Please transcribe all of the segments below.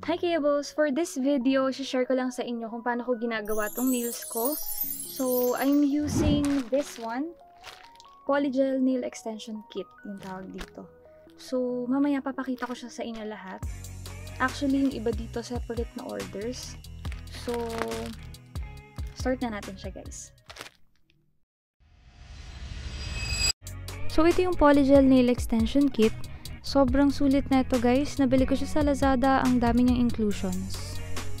Hi Kayables! For this video, share ko lang sa inyo kung paano ko ginagawa tong nails ko. So, I'm using this one, Polygel Nail Extension Kit, yung tawag dito. So, mamaya papakita ko siya sa inyo lahat. Actually, yung iba dito separate na orders. So, start na natin siya guys. So, ito yung Polygel Nail Extension Kit. Sobrang sulit na ito guys. Nabili ko siya sa Lazada. Ang dami niyang inclusions.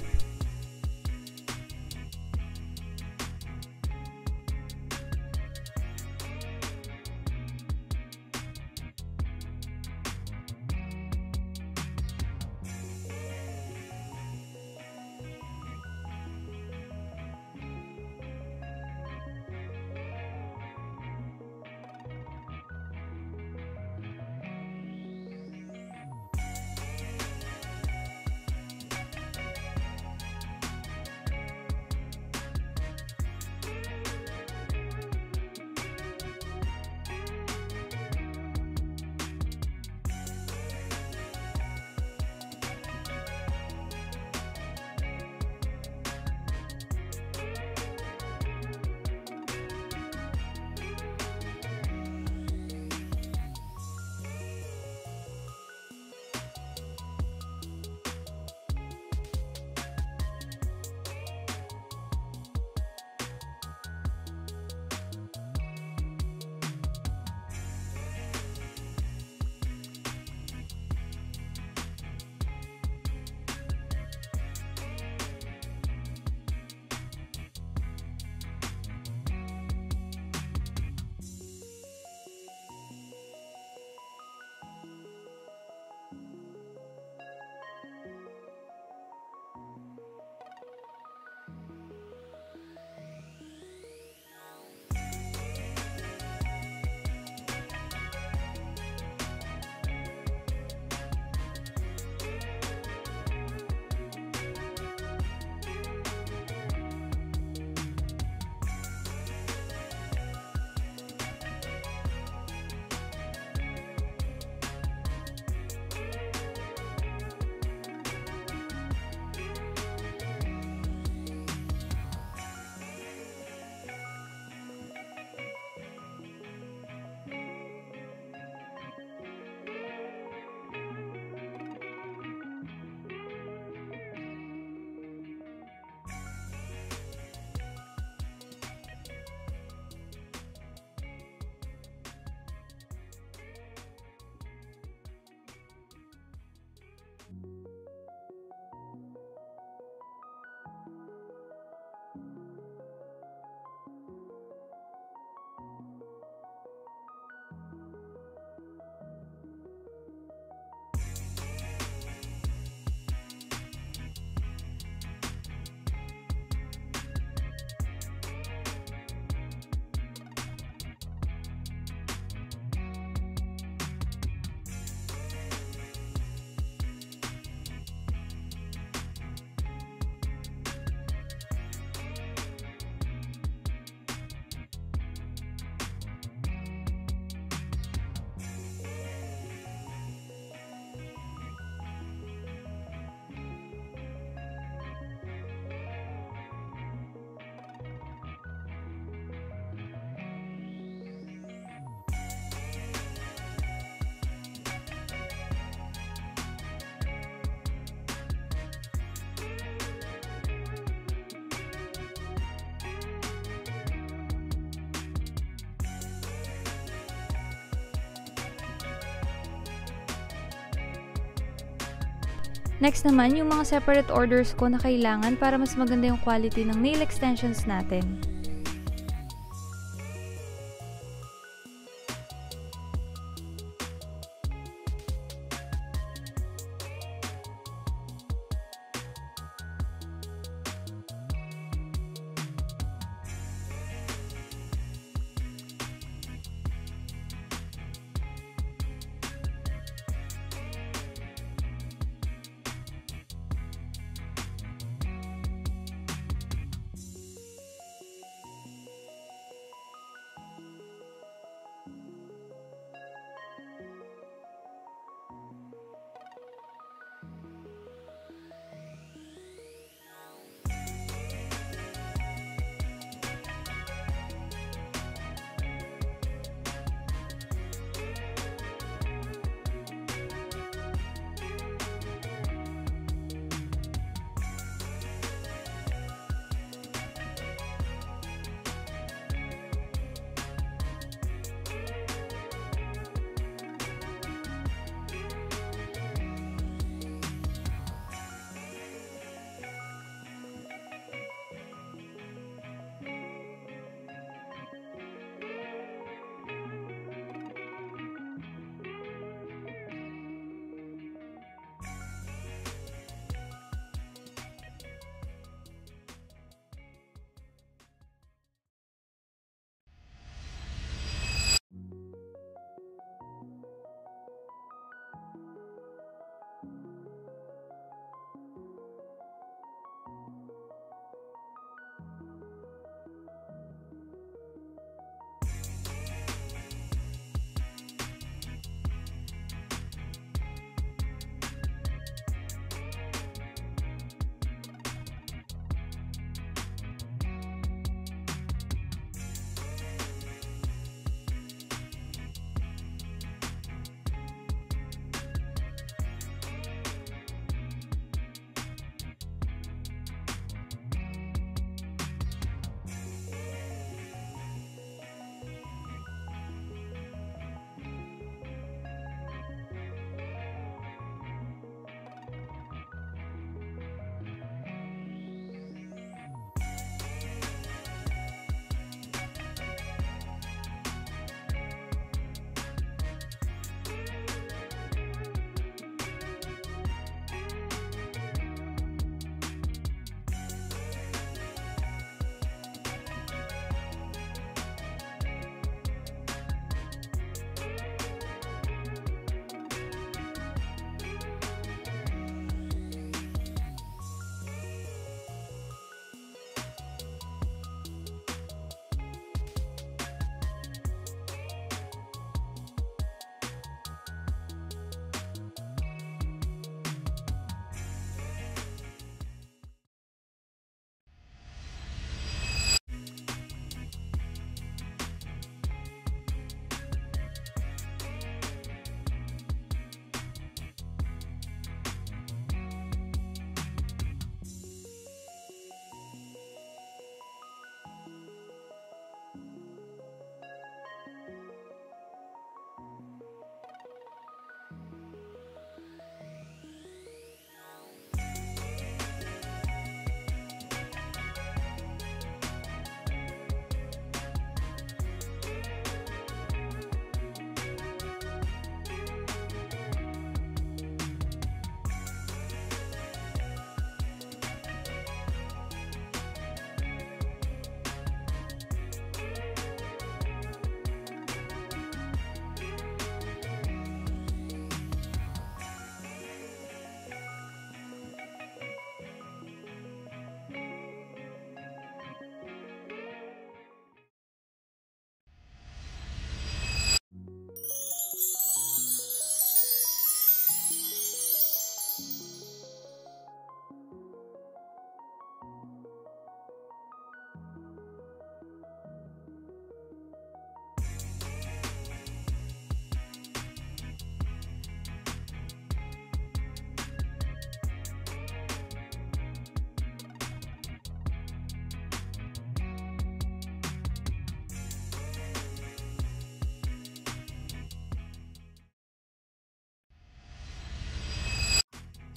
Next naman, yung mga separate orders ko na kailangan para mas maganda yung quality ng nail extensions natin.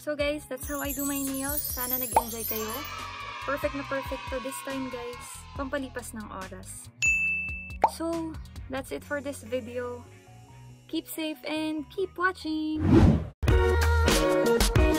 So guys, that's how I do my nails. Sana nag-enjoy kayo. Perfect na perfect to this time guys. Pampalipas ng oras. So, that's it for this video. Keep safe and keep watching!